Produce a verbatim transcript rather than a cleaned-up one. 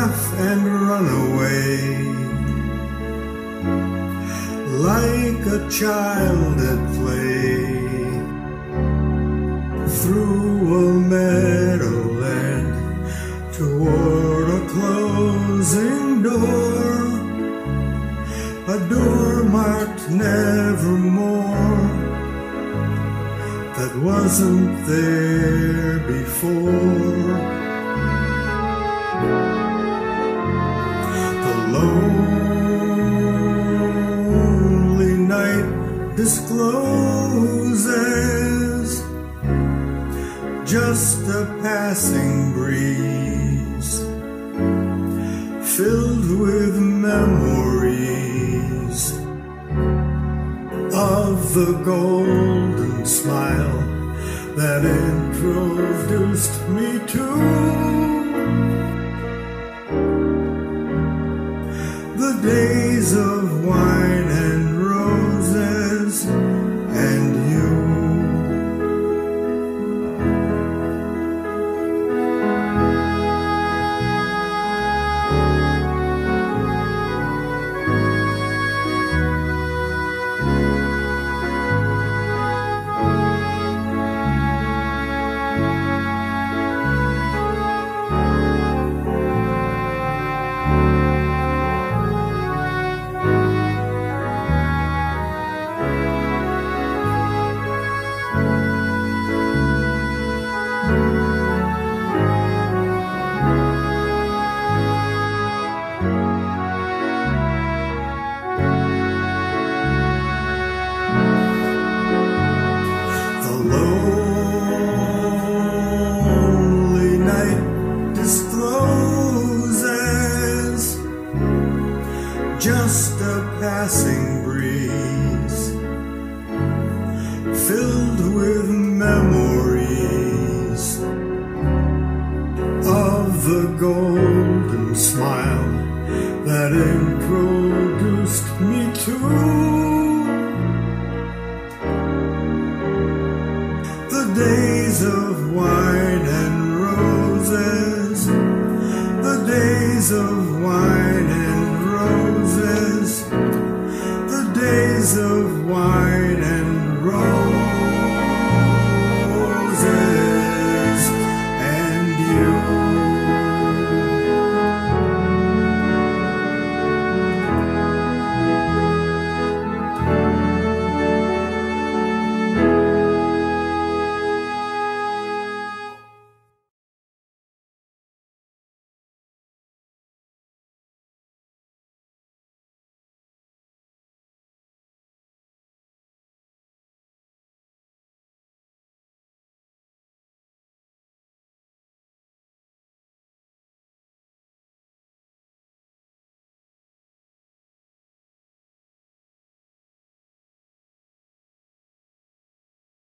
laugh and run away, like a child at play, through a meadowland toward a closing door, a door marked nevermore that wasn't there before. The lonely night discloses just a passing breeze, filled with memories of the golden smile that introduced me to the days of wine and roses and you. Just a passing breeze, filled with memories of the golden smile that introduced me to the days of wine and roses, the days of wine and